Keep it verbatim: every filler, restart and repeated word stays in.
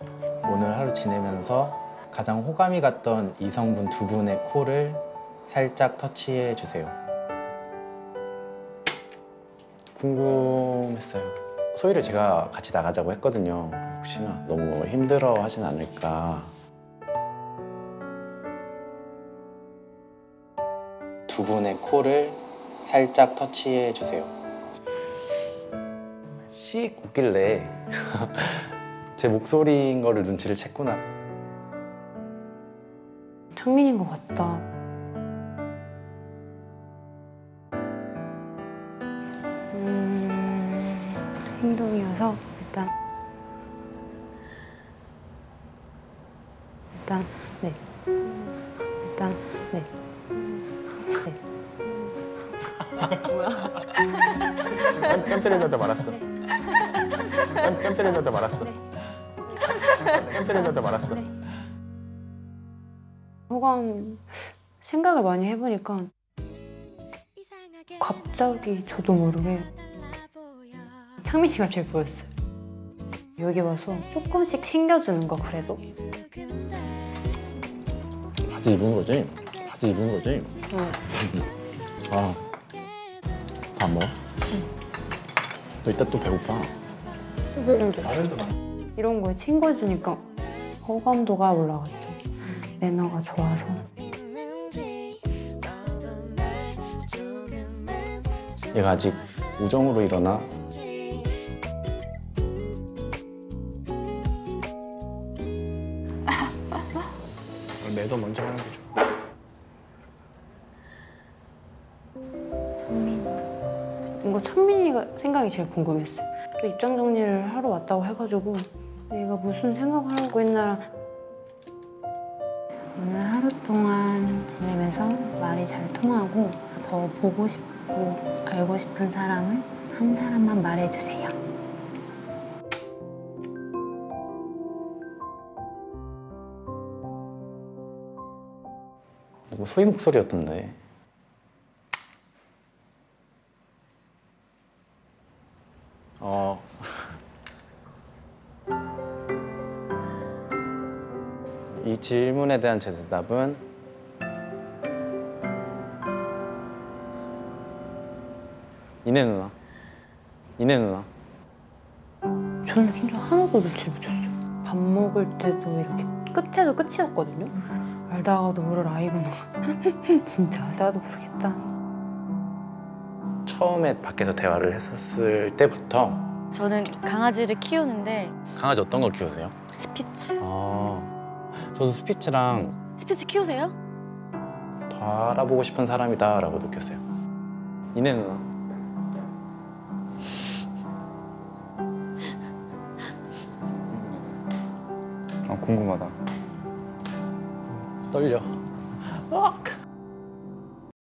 오늘 하루 지내면서 가장 호감이 갔던 이성분 두 분의 코를 살짝 터치해 주세요. 궁금했어요. 소희를 제가 같이 나가자고 했거든요. 혹시나 너무 힘들어 하진 않을까. 두 분의 코를 살짝 터치해 주세요. 씩 웃길래 제 목소리인 거를 눈치를 챘구나. 창민인 것 같다. 음... 행동이어서 일단 일단 네 일단 네 네. 뭐야? 뺨 때리려다 말았어. 뺨, 뺨 때리려다 말았어. 뺨 때리려다 말았어. 호감 생각을 많이 해보니까 갑자기 저도 모르게 창민이가 제일 보였어요. 여기 와서 조금씩 챙겨주는 거 그래도. 바지 입은 거지? 바지 입은 거지? 응. 아, 밥 먹어? 응. 너 이따 또 배고파. 이런 거에 챙겨주니까 호감도가 올라갔죠. 매너가 좋아서. 얘가 아직 우정으로 일어나? 매도 먼저 하는 게 좋아. 창민. 뭔가 창민이가 생각이 제일 궁금했어요. 또 입장 정리를 하러 왔다고 해가지고 얘가 무슨 생각을 하고 있나. 오늘 하루 동안 지내면서 말이 잘 통하고 더 보고 싶고 알고 싶은 사람을 한 사람만 말해주세요. 이거 소희 목소리였던데. 어. 이 질문에 대한 제 대답은 이내 누나. 이내 누나. 저는 진짜 하나도 눈치 못 챘어요. 밥 먹을 때도 이렇게 끝에도 끝이었거든요. 알다가도 모를 아이구나. 진짜 알다가도 모르겠다. 처음에 밖에서 대화를 했었을 때부터 저는 강아지를 키우는데 강아지 어떤 걸 키우세요? 스피츠. 아, 저도 스피츠랑 스피츠 키우세요? 더 알아보고 싶은 사람이다 라고 느꼈어요. 이내 누나. 아, 궁금하다. 떨려. 아.